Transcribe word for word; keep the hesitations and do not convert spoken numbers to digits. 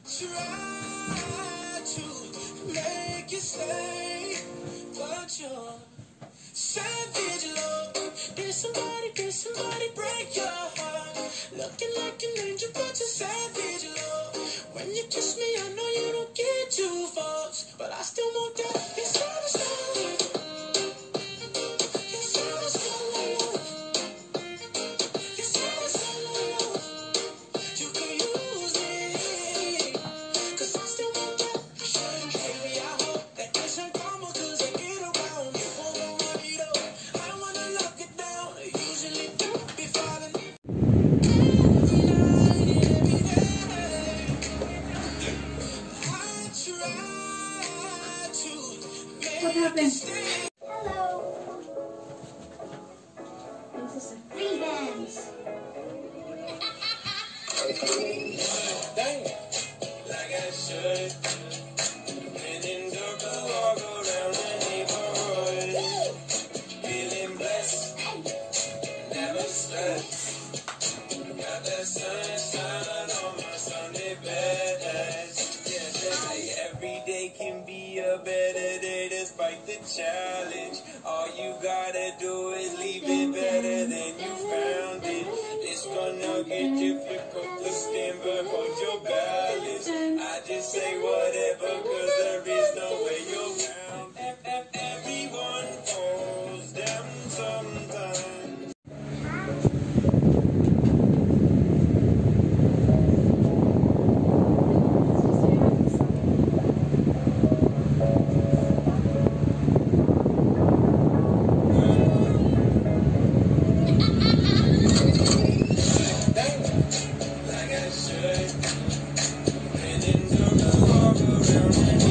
Try to make you stay, but you're savage love. Did somebody, did somebody break your heart? Looking like an angel, but you're savage love. When you kiss me, I know you don't get two fucks, but I still want that. You're savage love. You're savage love. You're savage love. You can use me, 'cause I still want that. Baby, I hope that this ain't karma, 'cause I get around. You won't want money though. I wanna lock it down. I usually don't be falling every night, every day. I try to make What happened? you stay. Hello. This is a free dance. Dang, like I should. When in dark, I walk around the neighborhood, feeling blessed, never stressed. Got that sunshine on my Sunday best. Yeah, like every day can be a better day despite the challenge. All you gotta do is leave it better than you found it. It's gonna get difficult to stand back on your balance. I just say whatever, 'cause there is no way you're around. Everyone falls down sometimes. Like I should. And in the walk around.